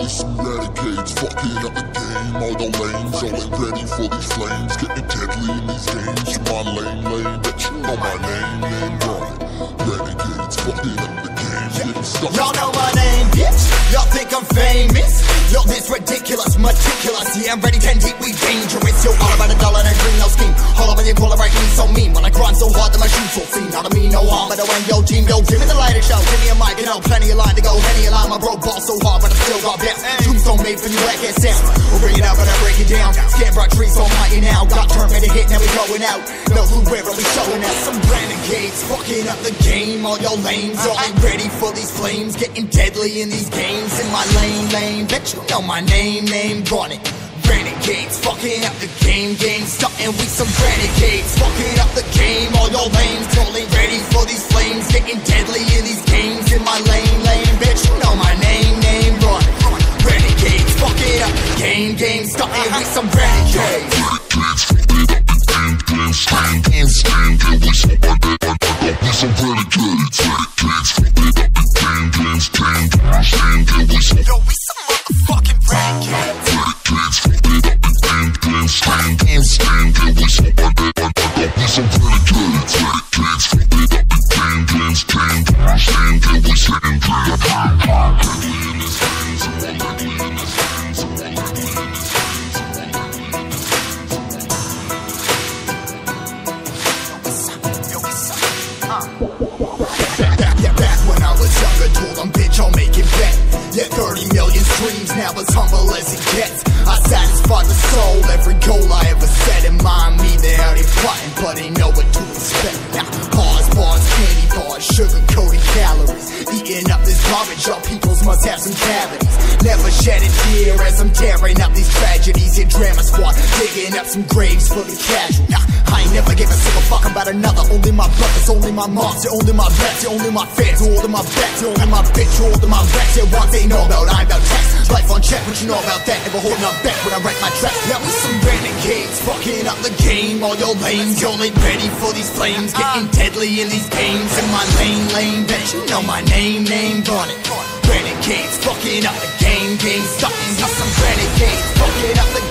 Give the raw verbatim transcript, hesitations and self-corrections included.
we some renegades, fucking up the game. All the lanes, all ain't ready for these flames, getting deadly in these games. You my lane, lane, bet you know my name, name on it. Renegades, fucking up the game, getting stuck. Y'all know my name, bitch. Y'all think I'm famous. Yo, this ridiculous, meticulous. Yeah, I'm ready, ten deep, we dangerous. Yo, all about a dollar and a green, no scheme. All about your color, right, me so mean. When I grind so hard that my shoes so clean. Not to me, no harm, but I win, yo, team, yo, give me the lighter show. Give me a mic, you know, plenty of line to go. Henny a line, my bro ball so hard, but I still got best. Tombstone made for you, black ass sound. We'll bring it out, but I break it down. Scan brought trees so mighty now. Got turned, made a hit, now we going out. No clue where we showing out. Some renegades, fucking up the game. All your lanes, y'all ain't ready for these flames. Getting deadly in these games. In my lane, lane, bet you know my name, name, run it. Renegades, fucking up the game, game starting. We some renegades, fucking up the game. All your lanes, y'all ain't ready for these flames. Getting deadly in these games. In my lane, lane, bet you know my name, name, run it. Renegades, fucking up the game, game starting. We some renegades. Yo, we some motherfucking renegades. Yeah, thirty million streams, now as humble as it gets. I satisfy the soul, every goal I ever set in mind. Me, they out here plotting, but they know what to expect. Now, bars, bars, candy bars, sugar-coated calories. Eating up this garbage, y'all peoples must have some cavities. Never shed a tear as I'm tearing up these tragedies. Your drama squad, digging up some graves for the casual. Nah, I ain't never give a single fuck about another. Only my brothers, only my moms, you're only my vets, you're only my fans, you're all of my bets, you're only my bitch, you're all of my reps. You're one they know about, I'm about text. Life on check, what you know about that? Never holding up back when I write my tracks. Now we some renegades, fucking up the game. All your lanes, y'all ain't ready for these flames. Getting deadly in these games. In my lane, lane, bet you know my name, name, run it. Renegades, fucking up the game, game starting. We some renegades, fucking up the